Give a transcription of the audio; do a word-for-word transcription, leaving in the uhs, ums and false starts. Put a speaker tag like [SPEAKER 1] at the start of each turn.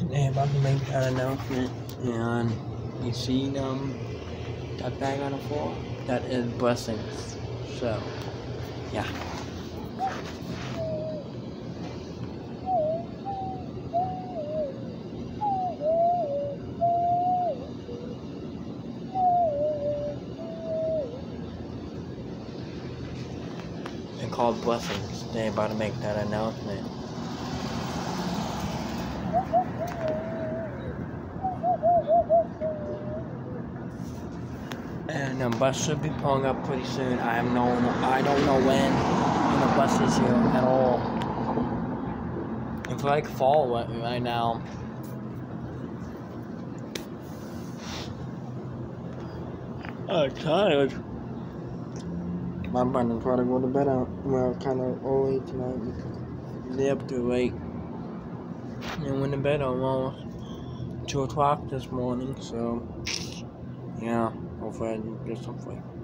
[SPEAKER 1] they're about to make that announcement, and you see them, that bag on the floor? That is blessings. So, yeah. They're called blessings. They're about to make that announcement. And the bus should be pulling up pretty soon. I have no, I don't know when. And the bus is here at all. It's like fall right now. I'm tired. My brother's trying to go to bed out. Well, kind of early tonight because they're up too late. And went to bed almost two o'clock this morning. So, yeah, hopefully I can get some sleep.